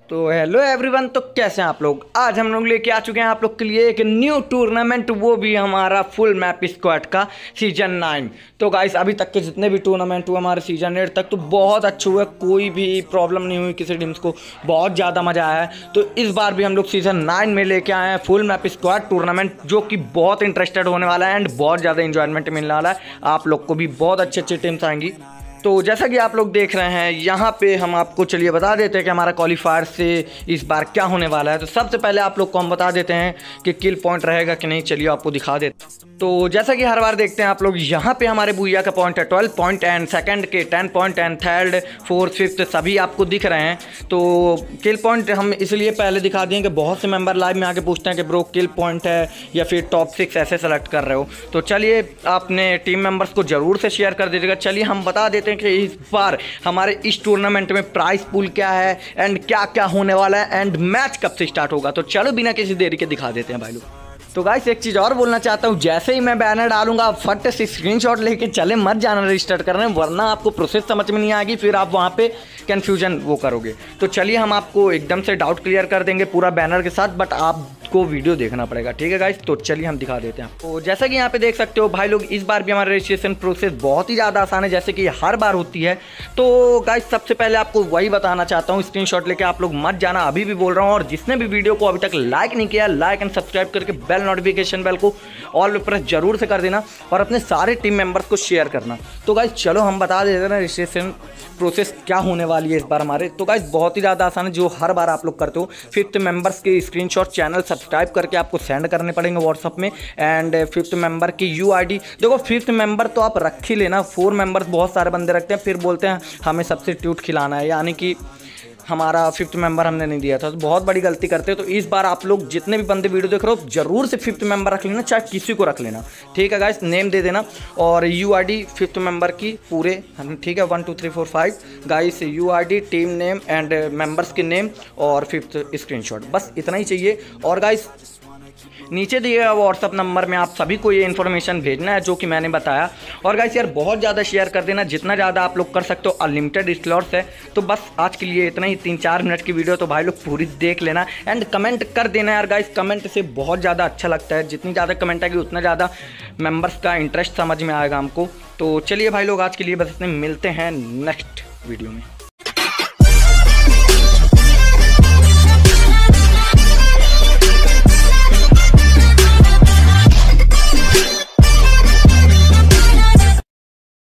तो hello everyone, तो कैसे हैं आप लोग। आज हम लोग लेके आ चुके हैं आप लोग के लिए एक न्यू टूर्नामेंट, वो भी हमारा फुल मैप स्क्वाड का सीजन 9। तो गाइस अभी तक के जितने भी टूर्नामेंट हुए हमारे सीजन 8 तक तो बहुत अच्छे हुए, कोई भी प्रॉब्लम नहीं हुई किसी टीम्स को, बहुत ज़्यादा मज़ा आया है। तो इस बार भी हम लोग सीजन 9 में लेके आए हैं फुल मैप स्क्वाड टूर्नामेंट, जो कि बहुत इंटरेस्टेड होने वाला है एंड बहुत ज़्यादा इंजॉयमेंट मिलने वाला है। आप लोग को भी बहुत अच्छी अच्छी टीम्स आएंगी। तो जैसा कि आप लोग देख रहे हैं यहाँ पे हम आपको चलिए बता देते हैं कि हमारा क्वालिफायर से इस बार क्या होने वाला है। तो सबसे पहले आप लोग को हम बता देते हैं कि किल पॉइंट रहेगा कि नहीं, चलिए आपको दिखा देते हैं। तो जैसा कि हर बार देखते हैं आप लोग, यहाँ पे हमारे भूया का पॉइंट है 12 पॉइंट एंड सेकंड के 10 point and third fourth fifth सभी आपको दिख रहे हैं। तो किल पॉइंट हम इसलिए पहले दिखा दिए कि बहुत से मेंबर लाइव में आके पूछते हैं कि ब्रो किल पॉइंट है या फिर टॉप 6 ऐसे सेलेक्ट कर रहे हो। तो चलिए आपने टीम मेंबर्स को ज़रूर से शेयर कर दीजिएगा। चलिए हम बता देते हैं कि इस बार हमारे इस टूर्नामेंट में प्राइस पूल क्या है एंड क्या क्या होने वाला है एंड मैच कब से स्टार्ट होगा। तो चलो बिना किसी देरी के दिखा देते हैं भाई लोग। तो गाइस एक चीज़ और बोलना चाहता हूँ, जैसे ही मैं बैनर डालूंगा फट से स्क्रीनशॉट लेके चले, मत जाना रजिस्टर करने, वरना आपको प्रोसेस समझ में नहीं आएगी, फिर आप वहाँ पे कन्फ्यूजन वो करोगे। तो चलिए हम आपको एकदम से डाउट क्लियर कर देंगे पूरा बैनर के साथ, बट आपको वीडियो देखना पड़ेगा, ठीक है गाइस। तो चलिए हम दिखा देते हैं। तो जैसा कि यहाँ पे देख सकते हो भाई लोग, इस बार भी हमारा रजिस्ट्रेशन प्रोसेस बहुत ही ज़्यादा आसान है, जैसे कि हर बार होती है। तो गाइस सबसे पहले आपको वही बताना चाहता हूँ, स्क्रीनशॉट लेके आप लोग मत जाना, अभी भी बोल रहा हूँ। और जिसने भी वीडियो को अभी तक लाइक नहीं किया, लाइक एंड सब्सक्राइब करके बेल नोटिफिकेशन बेल को ऑल प्रेस जरूर से कर देना और अपने सारे टीम मेंबर्स को शेयर करना। तो गाइस चलो हम बता देते हैं ना रजिस्ट्रेशन प्रोसेस क्या होने वाली है इस बार हमारे। तो गाइस बहुत ही ज़्यादा आसान है, जो हर बार आप लोग करते हो। 5th मेंबर्स के स्क्रीनशॉट चैनल सब्सक्राइब करके आपको सेंड करने पड़ेंगे व्हाट्सअप में, एंड 5th मेंबर की UID। देखो 5th मेंबर तो आप रख ही लेना, 4 मेंबर्स बहुत सारे बंदे रखते हैं, फिर बोलते हैं हमें सब्स्टिट्यूट खिलाना है, यानी कि हमारा 5th मेंबर हमने नहीं दिया था, तो बहुत बड़ी गलती करते हो। तो इस बार आप लोग जितने भी बंदे वीडियो देख रहे हो जरूर से 5th मेंबर रख लेना, चाहे किसी को रख लेना, ठीक है गाइस। नेम दे देना और UID 5th मेंबर की पूरे, ठीक है 1 2 3 4 5 guys, UID team name and members के नेम और 5th स्क्रीनशॉट, बस इतना ही चाहिए। और गाइस नीचे दिए गए व्हाट्सअप नंबर में आप सभी को ये इन्फॉर्मेशन भेजना है जो कि मैंने बताया। और गाइस यार बहुत ज़्यादा शेयर कर देना, जितना ज़्यादा आप लोग कर सकते हो, अनलिमिटेड स्लॉट्स है। तो बस आज के लिए इतना ही, 3-4 मिनट की वीडियो, तो भाई लोग पूरी देख लेना एंड कमेंट कर देना यार गाइस। कमेंट से बहुत ज़्यादा अच्छा लगता है, जितनी ज़्यादा कमेंट आएगी उतना ज़्यादा मेम्बर्स का इंटरेस्ट समझ में आएगा हमको। तो चलिए भाई लोग आज के लिए बस इतने, मिलते हैं नेक्स्ट वीडियो में।